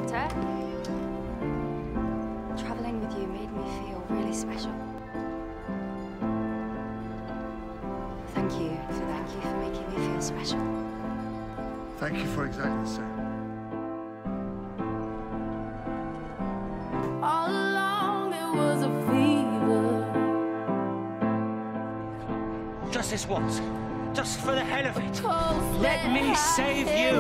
Doctor. Traveling with you made me feel really special. Thank you for making me feel special. Thank you for exactly the same. All along it was a fever. Just this once. Just for the hell of it. Close Let me save you.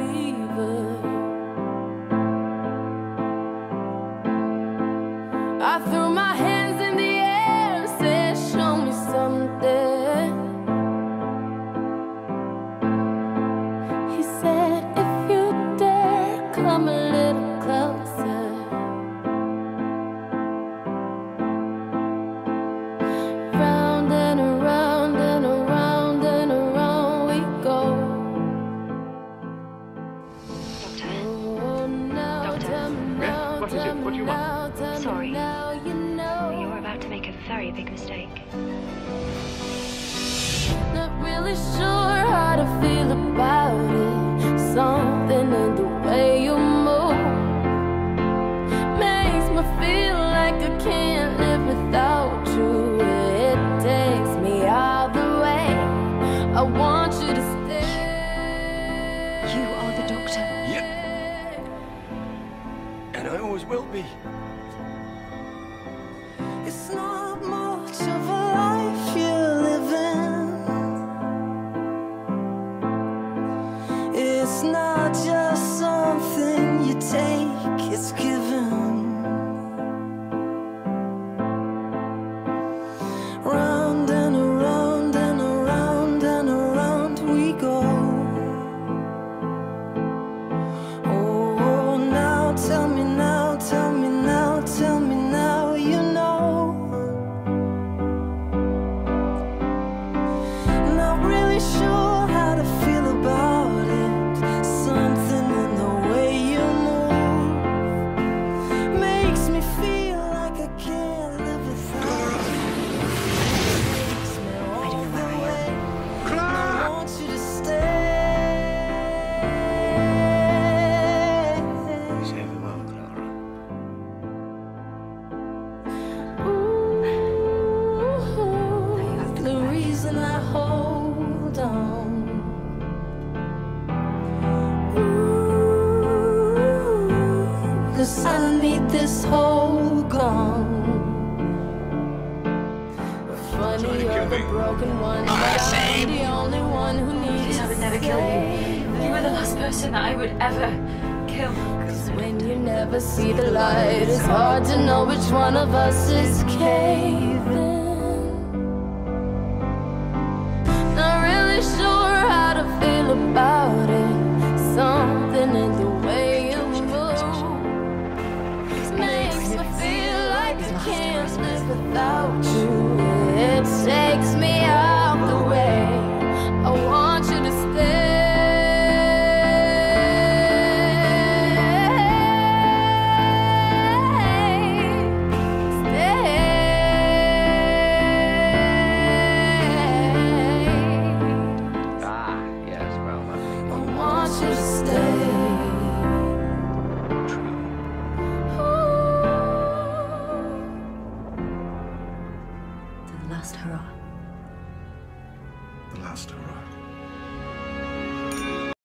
I threw my hands in the air and said, show me something. He said, if you dare, come a little closer. Round and around and around and around we go. Doctor. Oh, now Doctor. tell me now, What is it? What do you want? Sorry. now you know. You're about to make a very big mistake. Not really sure how to feel about it. Something in the way you move makes me feel like I can't live without you. It takes me all the way. I want you to stay. You are the doctor. Yep. And I always will be. It's not much of a life you're living. It's not just something you take, it's given. Round and around and around and around we go. Oh, now tell me now, tell me now, tell me now, you know. Not really sure how to feel about it. Something in the way you move makes me feel like I can't live without you. I don't know where I am. I want you to stay. Save him up, Clara. Ooh, the reason I hold on. Ooh, 'cause I need this whole gone. Funny, Trying to you're kill the me. broken one, but I'm the only one who needs I would never kill you. saving. You were the last person that I would ever kill. When you never see the light, it's hard to know which one of us is caving.